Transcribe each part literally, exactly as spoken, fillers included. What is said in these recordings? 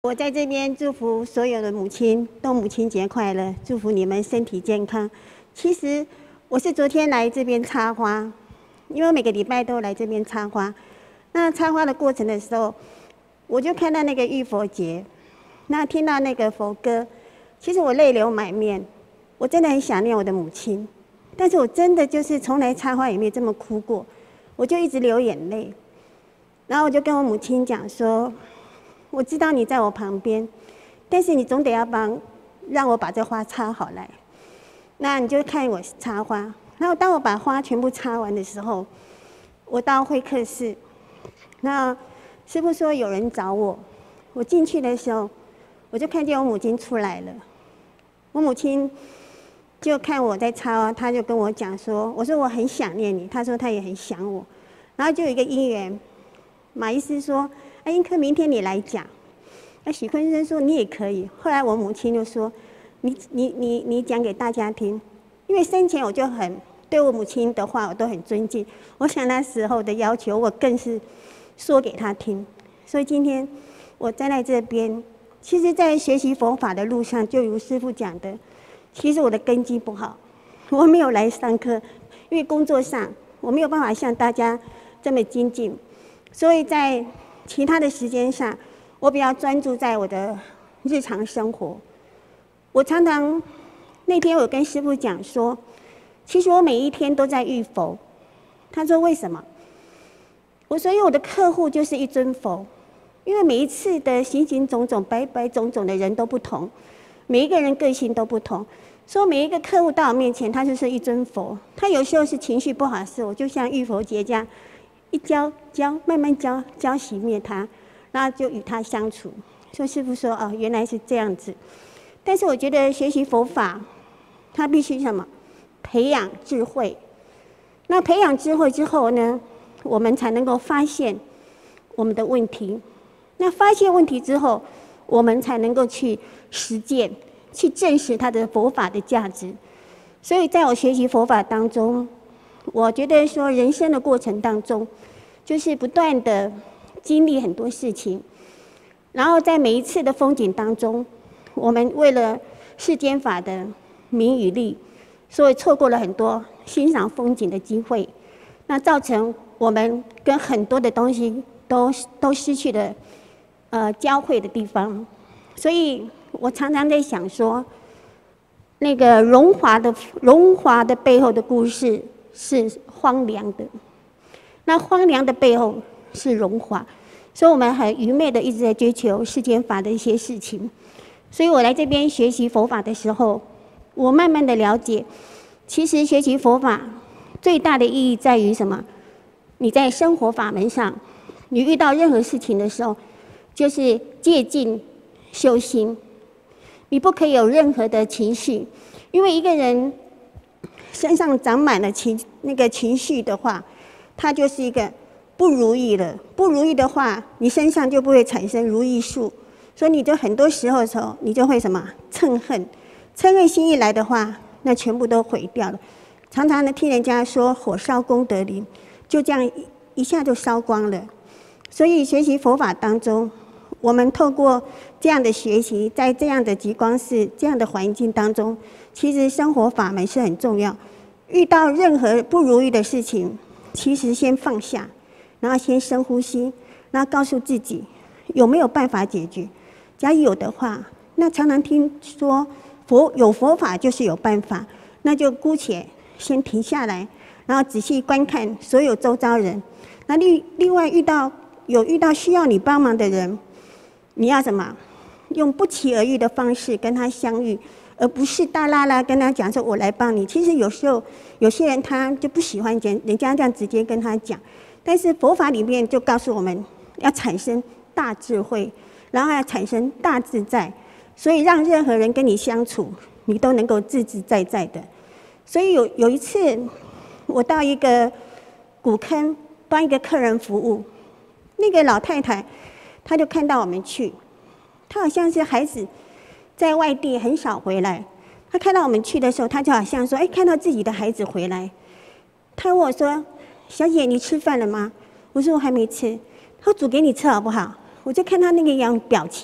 我在这边祝福所有的母亲都母亲节快乐，祝福你们身体健康。其实我是昨天来这边插花，因为我每个礼拜都来这边插花。那插花的过程的时候，我就看到那个浴佛节，那听到那个佛歌，其实我泪流满面。我真的很想念我的母亲，但是我真的就是从来插花也没有这么哭过，我就一直流眼泪。然后我就跟我母亲讲说，我知道你在我旁边，但是你总得要帮，让我把这花插好来。那你就看我插花。然后当我把花全部插完的时候，我到会客室，那师父说有人找我，我进去的时候，我就看见我母亲出来了。我母亲就看我在插花，她就跟我讲说，我说我很想念你，她说她也很想我。然后就有一个因缘，马医师说，哎，英科明天你来讲。那许坤生说你也可以。后来我母亲就说，你你你你讲给大家听，因为生前我就很对我母亲的话我都很尊敬，我想那时候的要求我更是说给她听。所以今天我站在这边，其实在学习佛法的路上，就如师父讲的，其实我的根基不好，我没有来上课，因为工作上我没有办法像大家这么精进，所以在其他的时间上，我比较专注在我的日常生活。我常常那天我跟师父讲说，其实我每一天都在遇佛。他说为什么？我说因为我的客户就是一尊佛，因为每一次的形形种种、百百种种的人都不同，每一个人个性都不同，所以每一个客户到我面前，他就是一尊佛。他有时候是情绪不好的时候，我就像浴佛节这样，一浇浇，慢慢浇浇熄灭他，然后就与他相处。所以师父说，哦，原来是这样子。但是我觉得学习佛法，它必须什么？培养智慧。那培养智慧之后呢，我们才能够发现我们的问题。那发现问题之后，我们才能够去实践，去证实它的佛法的价值。所以在我学习佛法当中，我觉得说人生的过程当中，就是不断的经历很多事情，然后在每一次的风景当中，我们为了世间法的名与利，所以错过了很多欣赏风景的机会，那造成我们跟很多的东西都都失去了呃交汇的地方。所以我常常在想说，那个荣华的荣华的背后的故事是荒凉的，那荒凉的背后是荣华。所以我们很愚昧的一直在追求世间法的一些事情。所以我来这边学习佛法的时候，我慢慢的了解，其实学习佛法最大的意义在于什么？你在生活法门上，你遇到任何事情的时候，就是戒禁修心，你不可以有任何的情绪，因为一个人身上长满了情那个情绪的话，他就是一个不如意了。不如意的话，你身上就不会产生如意树，所以你就很多时候的时候，你就会什么嗔恨，嗔恨心一来的话，那全部都毁掉了。常常呢听人家说火烧功德林，就这样一下就烧光了。所以学习佛法当中，我们透过这样的学习，在这样的极光寺这样的环境当中，其实生活法门是很重要。遇到任何不如意的事情，其实先放下，然后先深呼吸，然后告诉自己有没有办法解决。假如有的话，那常常听说佛有佛法就是有办法，那就姑且先停下来，然后仔细观看所有周遭人。那另另外遇到有遇到需要你帮忙的人，你要什么？用不期而遇的方式跟他相遇，而不是大啦啦跟他讲说我来帮你。其实有时候有些人他就不喜欢人人家这样直接跟他讲，但是佛法里面就告诉我们要产生大智慧，然后要产生大自在，所以让任何人跟你相处，你都能够自自在在的。所以有有一次，我到一个古坑帮一个客人服务，那个老太太，她就看到我们去，她好像是孩子在外地很少回来，她看到我们去的时候，她就好像说，哎，看到自己的孩子回来，她问我说：“小姐，你吃饭了吗？”我说：“我还没吃。”她说：“煮给你吃好不好？”我就看她那个样表情，我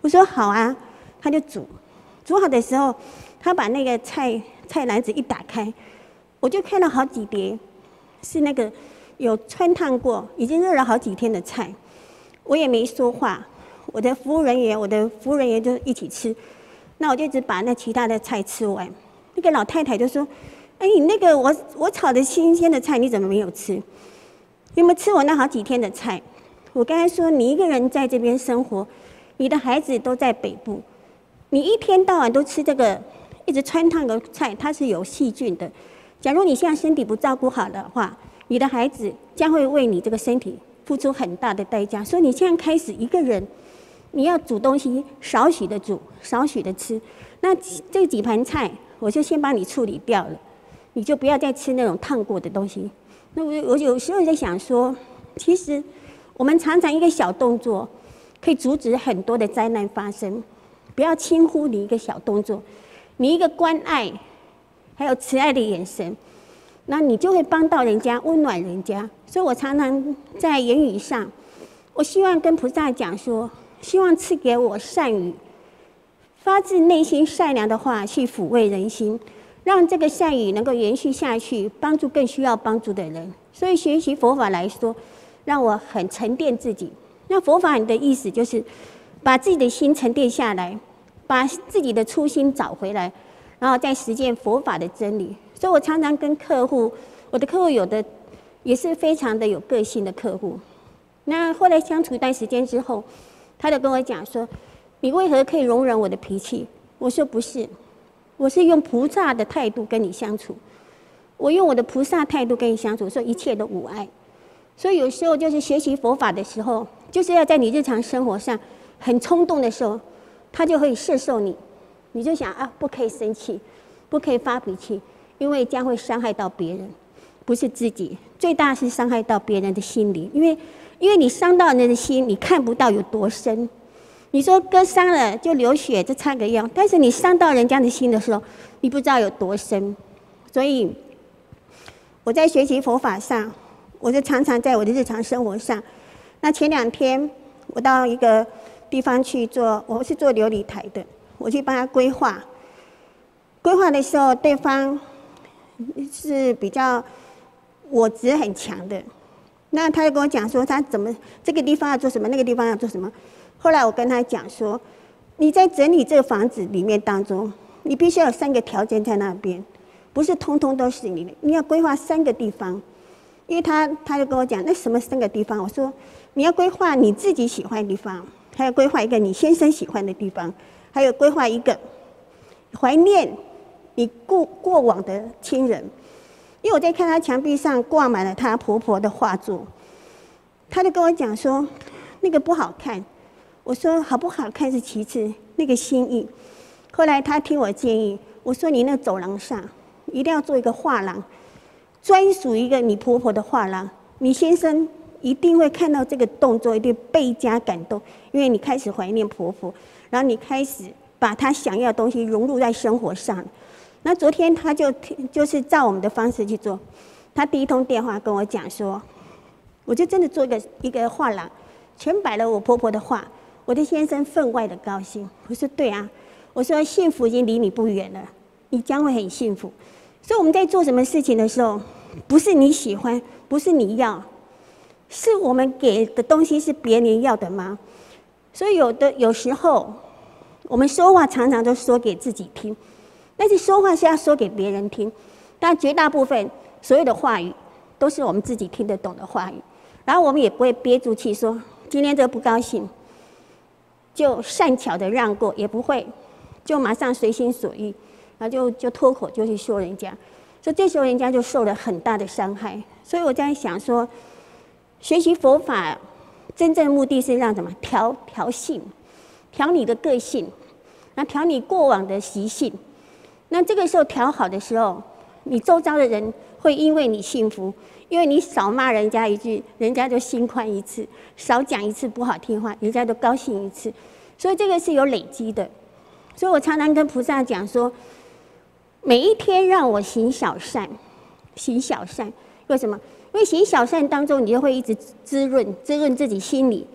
我说好啊，他就煮，煮好的时候，他把那个菜菜篮子一打开，我就看到好几碟，是那个有穿烫过、已经热了好几天的菜。我也没说话，我的服务人员，我的服务人员就一起吃。那我就只把那其他的菜吃完。那个老太太就说：“哎，你那个我我炒的新鲜的菜，你怎么没有吃？有没有吃我那好几天的菜？”我跟她说：“你一个人在这边生活，你的孩子都在北部，你一天到晚都吃这个一直穿烫的菜，它是有细菌的。假如你现在身体不照顾好的话，你的孩子将会为你这个身体付出很大的代价。所以你现在开始一个人。”你要煮东西，少许的煮，少许的吃。那这几盘菜，我就先帮你处理掉了，你就不要再吃那种烫过的东西。那我我有时候在想说，其实我们常常一个小动作，可以阻止很多的灾难发生。不要轻忽你一个小动作，你一个关爱，还有慈爱的眼神，那你就会帮到人家，温暖人家。所以我常常在言语上，我希望跟菩萨讲说。希望赐给我善语，发自内心善良的话去抚慰人心，让这个善语能够延续下去，帮助更需要帮助的人。所以学习佛法来说，让我很沉淀自己。那佛法的意思就是把自己的心沉淀下来，把自己的初心找回来，然后再实践佛法的真理。所以我常常跟客户，我的客户有的也是非常的有个性的客户。那后来相处一段时间之后，他就跟我讲说：“你为何可以容忍我的脾气？”我说：“不是，我是用菩萨的态度跟你相处，我用我的菩萨态度跟你相处，所以一切都无碍。所以有时候就是学习佛法的时候，就是要在你日常生活上很冲动的时候，他就会摄受你，你就想啊，不可以生气，不可以发脾气，因为将会伤害到别人，不是自己，最大是伤害到别人的心灵，因为。”因为你伤到人的心，你看不到有多深。你说割伤了就流血，这差个样。但是你伤到人家的心的时候，你不知道有多深。所以我在学习佛法上，我就常常在我的日常生活上。那前两天我到一个地方去做，我是做琉璃台的，我去帮他规划。规划的时候，对方是比较我执很强的。那他就跟我讲说，他怎么这个地方要做什么，那个地方要做什么。后来我跟他讲说，你在整理这个房子里面当中，你必须要有三个条件在那边，不是通通都是你的，你要规划三个地方。因为他他就跟我讲，那什么三个地方？我说你要规划你自己喜欢的地方，还要规划一个你先生喜欢的地方，还有规划一个怀念你过过往的亲人。因为我在看她墙壁上挂满了她婆婆的画作，她就跟我讲说，那个不好看。我说好不好看是其次，那个心意。后来她听我建议，我说你那走廊上一定要做一个画廊，专属一个你婆婆的画廊。你先生一定会看到这个动作，一定倍加感动，因为你开始怀念婆婆，然后你开始把她想要的东西融入在生活上。那昨天他就就是照我们的方式去做，他第一通电话跟我讲说，我就真的做一个一个画廊，全摆了我婆婆的画，我的先生分外的高兴。我说对啊，我说幸福已经离你不远了，你将会很幸福。所以我们在做什么事情的时候，不是你喜欢，不是你要，是我们给的东西是别人要的吗？所以有的有时候我们说话常常都说给自己听。但是说话是要说给别人听，但绝大部分所有的话语都是我们自己听得懂的话语，然后我们也不会憋住气说今天这个不高兴，就善巧的让过，也不会就马上随心所欲，然后就就脱口就去说人家，所以这时候人家就受了很大的伤害。所以我在想说，学习佛法真正的目的是让什么？调调性，调你的个性，那调你过往的习性。那这个时候调好的时候，你周遭的人会因为你幸福，因为你少骂人家一句，人家就心宽一次；少讲一次不好听话，人家就高兴一次。所以这个是有累积的。所以我常常跟菩萨讲说，每一天让我行小善，行小善。为什么？因为行小善当中，你就会一直滋润滋润自己心里，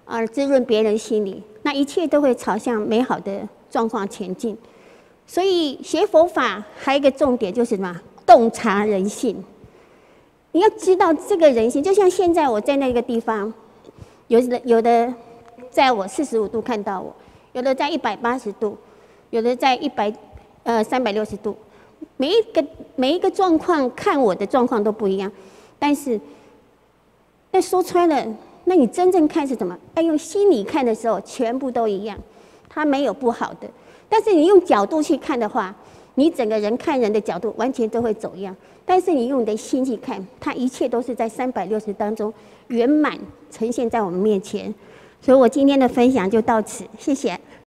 啊，滋润别人心里，那一切都会朝向美好的状况前进。所以学佛法还有一个重点就是什么？洞察人性。你要知道这个人性，就像现在我在那个地方，有的有的在我四十五度看到我，有的在一百八十度，有的在一百呃三百六十度，每一个每一个状况看我的状况都不一样，但是，但说穿了，那你真正看是什么？要用心理看的时候，全部都一样，它没有不好的。但是你用角度去看的话，你整个人看人的角度完全都会走样。但是你用你的心去看，它一切都是在三百六十当中圆满呈现在我们面前。所以我今天的分享就到此，谢谢。